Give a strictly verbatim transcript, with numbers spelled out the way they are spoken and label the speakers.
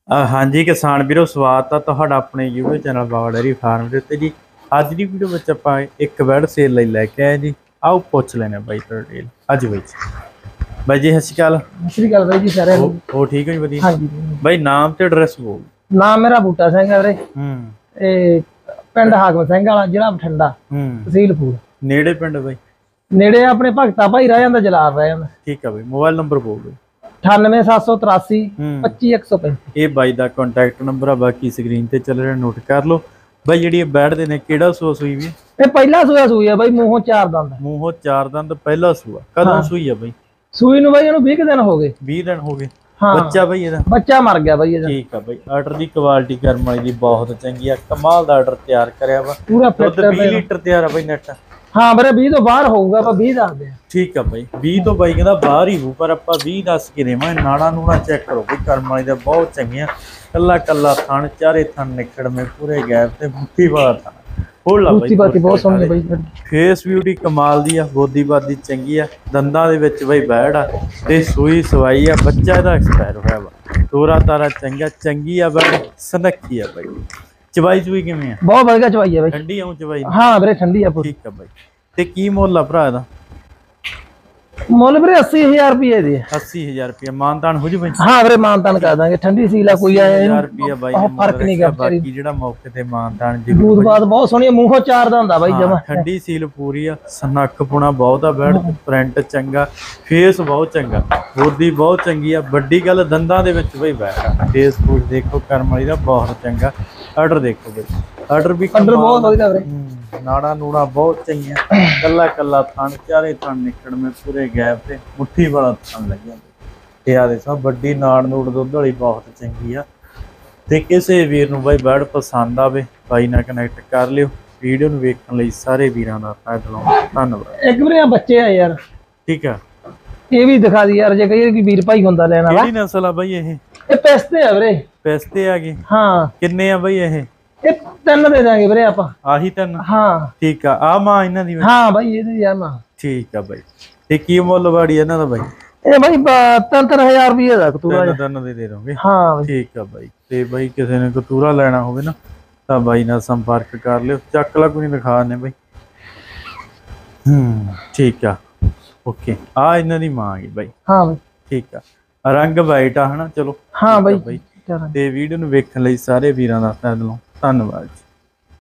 Speaker 1: ਅ, ਹਾਂਜੀ ਕਿਸਾਨ ਵੀਰੋ, ਸਵਾਗਤ ਆ ਤੁਹਾਡਾ ਆਪਣੇ YouTube channel Baba dairy farm ਦੇ ਉੱਤੇ ਜੀ। ਅੱਜ ਦੀ ਵੀਡੀਓ ਵਿੱਚ ਆਪਾਂ ਇੱਕ ਬੈਡ ਸੇਲ ਲਈ ਲੈ ਕੇ ਆਏ ਜੀ। ਆਓ ਪੁੱਛ ਲੈਣੇ ਬਾਈ ਤੋਂ ਡਿਟੇਲ। ਅੱਜ ਬਾਈ ਬਾਈ ਜੀ, ਸਤਿ ਸ਼੍ਰੀ ਅਕਾਲ।
Speaker 2: ਸਤਿ ਸ਼੍ਰੀ ਅਕਾਲ ਬਾਈ ਜੀ ਸਾਰਿਆਂ ਨੂੰ।
Speaker 1: ਹੋ ਠੀਕ ਹੋ ਜੀ? ਵਧੀਆ।
Speaker 2: ਹਾਂਜੀ
Speaker 1: ਬਾਈ ਨਾਮ ਤੇ ਐਡਰੈਸ ਬੋਲ।
Speaker 2: ਨਾਮ ਮੇਰਾ ਬੂਟਾ ਸਿੰਘ ਹੈ ਵੀਰੇ।
Speaker 1: ਹੂੰ।
Speaker 2: ਇਹ ਪਿੰਡ ਹਾਕਮ ਸਿੰਘ ਵਾਲਾ, ਜ਼ਿਲ੍ਹਾ ਬਠਿੰਡਾ,
Speaker 1: ਹੂੰ।
Speaker 2: ਤਹਿਸੀਲ ਫੂਲ।
Speaker 1: ਨੇੜੇ ਪਿੰਡ ਬਾਈ?
Speaker 2: ਨੇੜੇ ਆਪਣੇ ਭਗਤਾ ਭਾਈ ਰਹਿ ਜਾਂਦਾ, ਜਲਾਰ ਰਹਿ ਜਾਂਦਾ।
Speaker 1: ਠੀਕ ਆ ਬਾਈ, ਮੋਬਾਈਲ ਨੰਬਰ ਬੋਲ ਦਿਓ।
Speaker 2: ਅਠਾਨਵੇਂ ਸੱਤ ਸੌ ਤਰਾਸੀ ਪੱਚੀ ਇੱਕ ਸੌ ਪੈਂਤੀ।
Speaker 1: ਇਹ ਬਾਈ ਦਾ ਕੰਟੈਕਟ ਨੰਬਰ ਆ, ਬਾਕੀ ਸਕਰੀਨ ਤੇ ਚੱਲ ਰਿਹਾ, ਨੋਟ ਕਰ ਲਓ। ਬਾਈ ਜਿਹੜੀ ਇਹ ਬੈਡ ਦੇ ਨੇ ਕਿਹੜਾ ਸੂਆ ਸੂਈ ਵੀ?
Speaker 2: ਇਹ ਪਹਿਲਾ ਸੂਆ ਸੂਈ ਆ ਬਾਈ, ਮੂੰਹੋਂ ਚਾਰ ਦੰਦ।
Speaker 1: ਮੂੰਹੋਂ ਚਾਰ ਦੰਦ, ਪਹਿਲਾ ਸੂਆ। ਕਦੋਂ ਸੂਈ ਆ ਬਾਈ?
Speaker 2: ਸੂਈ ਨੂੰ ਬਾਈ ਇਹਨੂੰ ਵੀਹ ਦਿਨ ਹੋ ਗਏ।
Speaker 1: ਵੀਹ ਦਿਨ ਹੋ ਗਏ।
Speaker 2: ਹਾਂ।
Speaker 1: ਬੱਚਾ ਬਾਈ ਇਹਦਾ?
Speaker 2: ਬੱਚਾ ਮਰ ਗਿਆ ਬਾਈ ਇਹਦਾ।
Speaker 1: ਠੀਕ ਆ ਬਾਈ। ਆਰਡਰ ਦੀ ਕੁਆਲਿਟੀ ਕਰਮ ਵਾਲੀ ਦੀ ਬਹੁਤ ਚੰਗੀ ਆ, ਕਮਾਲ ਦਾ ਆਰਡਰ ਤਿਆਰ ਕਰਿਆ ਵਾ।
Speaker 2: ਪੂਰਾ
Speaker 1: ਦੁੱਧ ਵੀਹ ਲੀਟਰ ਤਿਆਰ ਆ ਬਾਈ ਨੈਟ?
Speaker 2: ਹਾਂ ਵੀਰੇ, ਵੀਹ ਤੋਂ ਬਾਹਰ ਹੋਊਗਾ, ਆਪਾਂ ਵੀਹ ਦੱਸਦੇ ਆ।
Speaker 1: ਠੀਕ ਆ ਬਾਈ, ਵੀਹ ਤੋਂ ਬਾਈ ਕਹਿੰਦਾ ਬਾਹਰ ਹੀ ਹੋਊ, ਪਰ ਆਪਾਂ ਵੀਹ ਦੱਸ ਕੇ ਦੇਵਾਂ। ਨਾੜਾ ਨੂੜਾ ਚੈੱਕ ਕਰੋ ਬਈ, ਕਰਮ ਵਾਲੀ ਦਾ ਬਹੁਤ ਚੰਗੀਆਂ। ਕੱਲਾ ਕੱਲਾ ਥਣ, ਚਾਰੇ ਥਣ ਨਿਕੜਵੇਂ, ਪੂਰੇ ਗੈਪ ਤੇ ਮੁੱਠੀ ਵਾਲਾ ਥਣ। ਹੋਲਾ ਬਾਈ,
Speaker 2: ਬਾਤੀ ਬਹੁਤ ਸੋਹਣੀ ਬਾਈ।
Speaker 1: ਫੇਸ ਬਿਊਟੀ ਕਮਾਲ ਦੀ ਆ, ਬੋਦੀ ਬਾਦੀ ਚੰਗੀ ਆ, ਦੰਦਾਂ ਦੇ ਵਿੱਚ ਬਾਈ ਬੈੜ ਆ ਤੇ ਸੂਈ ਸਵਾਈ ਆ। ਬੱਚਾ ਇਹਦਾ ਐਕਸਪਾਇਰ ਹੋਇਆ ਵਾ। ਤੋਰਾ ਤਾਰਾ ਚੰਗਾ, ਚੰਗੀ ਆ ਬੈੜ, ਸਨੱਖੀ ਆ ਬਾਈ। ਚਵਾਈ ਚੂਈ ਕਿਵੇਂ ਆ?
Speaker 2: ਬਹੁਤ ਵਧੀਆ ਚਵਾਈ ਆ ਬਾਈ।
Speaker 1: ਠੰਡੀ ਆਉਂ ਚਵਾਈ?
Speaker 2: ਹਾਂ ਵੀਰੇ, ਠੰਡੀ ਆ ਪੂਰੀ।
Speaker 1: ਠੀਕ ਆ ਬਾਈ। ਤੇ ਕੀ ਮੁੱਲ ਆ ਭਰਾ ਇਹਦਾ?
Speaker 2: ਮੁੱਲ ਵੀਰੇ ਅੱਸੀ ਹਜ਼ਾਰ ਰੁਪਏ ਦੀ ਹੈ।
Speaker 1: ਅੱਸੀ ਹਜ਼ਾਰ ਰੁਪਏ ਮਾਨਤਾਨ ਹੋ ਜੂ ਬਾਈ?
Speaker 2: ਹਾਂ ਵੀਰੇ, ਮਾਨਤਾਨ ਕਰ ਦਾਂਗੇ। ਠੰਡੀ ਸੀਲ ਆ, ਕੋਈ ਆਇਆ
Speaker 1: ਹਜ਼ਾਰ ਰੁਪਏ ਬਾਈ ਨੇ
Speaker 2: ਫਰਕ ਨਹੀਂ ਗਾ।
Speaker 1: ਬਾਕੀ ਜਿਹੜਾ ਮੌਕੇ ਤੇ ਮਾਨਤਾਨ ਜੀ।
Speaker 2: ਦੂਧ ਬਾਤ ਬਹੁਤ ਸੋਹਣੀ, ਮੂੰਹੋਂ ਚਾਰ ਦਾ ਹੁੰਦਾ ਬਾਈ ਜਮਾ।
Speaker 1: ਠੰਡੀ ਸੀਲ ਪੂਰੀ ਆ, ਸਨੱਖ ਪੁਣਾ ਬਹੁਤ ਆ ਬੈਡ, ਪ੍ਰਿੰਟ ਚੰਗਾ, ਫੇਸ ਬਹੁਤ ਚੰਗਾ, ਬੋਦੀ ਬਹੁਤ ਚੰਗੀ ਆ। ਵੱਡੀ ਗੱਲ ਦੰਦਾਂ ਦੇ ਵਿੱਚ ਬਈ ਬੈਡ ਆ। ਫੇਸ ਫੂਸ ਦੇਖੋ ਕਰਮ ਵਾਲੀ ਦਾ ਬਹੁਤ ਚੰਗਾ। ਆਰਡਰ ਦੇਖੋ ਬਈ, ਆਰਡਰ ਵੀ
Speaker 2: ਆਰਡਰ ਬਹੁਤ ਵਧੀਆ ਵੀਰੇ।
Speaker 1: ਨਾੜਾ ਨੂੜਾ ਬਹੁਤ ਚੰਗੀਆਂ, ਕੱਲਾ ਕੱਲਾ ਥਣ, ਚਾਰੇ ਥਣ ਨਿਕੜਵੇਂ, ਪੂਰੇ ਗੈਪ ਤੇ ਮੁੱਠੀ ਵਾਲਾ ਥਣ ਲੱਗਿਆ ਤੇ ਆ ਦੇ ਸਭ। ਵੱਡੀ ਨਾੜ ਨੂੜ ਦੁੱਧ ਵਾਲੀ ਬਹੁਤ ਚੰਗੀ ਆ। ਤੇ ਕਿਸੇ ਵੀਰ ਨੂੰ ਬਾਈ ਬੈਡ ਪਸੰਦ ਆਵੇ, ਬਾਈ ਨਾਲ ਕਨੈਕਟ ਕਰ ਲਿਓ। ਵੀਡੀਓ ਨੂੰ ਵੇਖਣ ਲਈ ਸਾਰੇ ਵੀਰਾਂ ਦਾ ਧੰਨਵਾਦ।
Speaker 2: ਇੱਕ ਵੀਰੇ ਆ ਬੱਚੇ ਆ ਯਾਰ।
Speaker 1: ਠੀਕ ਆ,
Speaker 2: ਇਹ ਵੀ ਦਿਖਾ ਦੀ ਯਾਰ, ਜੇ ਕਹੀਏ ਕਿ ਵੀਰ ਭਾਈ ਹੁੰਦਾ ਲੈਣ ਵਾਲਾ।
Speaker 1: ਕਿਹੜੀ ਨਸਲ ਆ ਬਾਈ ਇਹ?
Speaker 2: ਇਹ ਪਿਸਤੇ ਆ ਵੀਰੇ।
Speaker 1: ਪਿਸਤੇ ਆ ਗਏ?
Speaker 2: ਹਾਂ।
Speaker 1: ਕਿੰਨੇ ਆ ਬਾਈ ਇਹ?
Speaker 2: ਇਹ ਤਿੰਨ ਦੇ ਦਾਂਗੇ ਵੀਰੇ ਆਪਾਂ।
Speaker 1: ਆਹੀ ਤਿੰਨ?
Speaker 2: ਹਾਂ।
Speaker 1: ਠੀਕ ਆ। ਆ ਮਾਂ ਇਹਨਾਂ ਦੀ?
Speaker 2: ਹਾਂ ਬਾਈ, ਇਹਦੀ ਆ ਮਾਂ।
Speaker 1: ਠੀਕ ਆ ਬਾਈ। ਤੇ ਕੀ ਮੁੱਲ ਵਾੜੀ ਇਹਨਾਂ ਦਾ ਬਾਈ?
Speaker 2: ਇਹ ਬਾਈ ਤਿੰਨ ਤਿੰਨ ਹਜ਼ਾਰ ਰੁਪਏ ਦਾ ਕਤੂਰਾ।
Speaker 1: ਤਿੰਨ ਤਿੰਨ ਦੇ ਦੇ ਦੋਗੇ?
Speaker 2: ਹਾਂ ਬਾਈ।
Speaker 1: ਠੀਕ ਆ ਬਾਈ। ਤੇ ਬਾਈ ਕਿਸੇ ਨੇ ਕਤੂਰਾ ਲੈਣਾ ਹੋਵੇ ਨਾ ਤਾਂ ਬਾਈ ਨਾਲ ਸੰਪਰਕ ਕਰ ਲਿਓ। ਚੱਕ ਲਾ ਕੋਈ ਦਿਖਾ ਨੇ ਬਾਈ। ਹੂੰ ਠੀਕ ਆ, ਓਕੇ। ਆ ਇਹਨਾਂ ਦੀ ਮਾਂ ਗਈ ਬਾਈ?
Speaker 2: ਹਾਂ ਬਾਈ।
Speaker 1: ਠੀਕ ਆ, ਰੰਗ ਵਾਈਟ ਆ ਹਨਾ? ਚਲੋ
Speaker 2: ਹਾਂ ਬਾਈ।
Speaker 1: ਤੇ ਵੀਡੀਓ ਨੂੰ ਵੇਖਣ ਲਈ ਸਾਰੇ ਵੀਰਾਂ ਦਾ ਤਹਿ ਦਿਲੋਂ ਧੰਨਵਾਦ ਜੀ।